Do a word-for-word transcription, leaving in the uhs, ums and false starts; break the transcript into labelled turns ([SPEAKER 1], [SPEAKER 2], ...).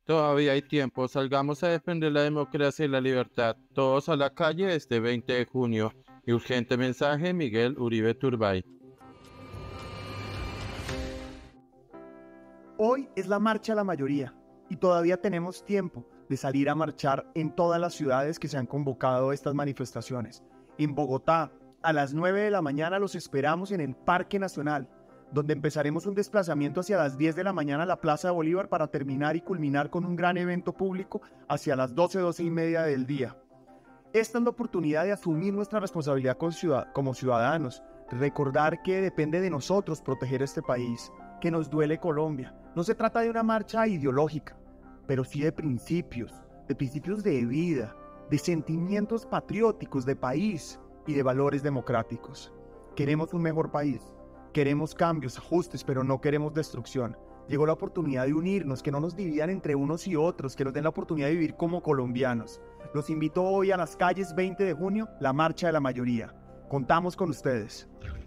[SPEAKER 1] Todavía hay tiempo, salgamos a defender la democracia y la libertad. Todos a la calle este veinte de junio. Y urgente mensaje, Miguel Uribe Turbay.
[SPEAKER 2] Hoy es la marcha a la mayoría y todavía tenemos tiempo de salir a marchar en todas las ciudades que se han convocado a estas manifestaciones. En Bogotá, a las nueve de la mañana los esperamos en el Parque Nacional, donde empezaremos un desplazamiento hacia las diez de la mañana a la Plaza de Bolívar para terminar y culminar con un gran evento público hacia las doce, doce y media del día. Esta es la oportunidad de asumir nuestra responsabilidad como ciudadanos, recordar que depende de nosotros proteger este país, que nos duele Colombia. No se trata de una marcha ideológica, pero sí de principios, de principios de vida, de sentimientos patrióticos de país y de valores democráticos. Queremos un mejor país, queremos cambios, ajustes, pero no queremos destrucción. Llegó la oportunidad de unirnos, que no nos dividan entre unos y otros, que nos den la oportunidad de vivir como colombianos. Los invito hoy a las calles veinte de junio, la marcha de la mayoría. Contamos con ustedes.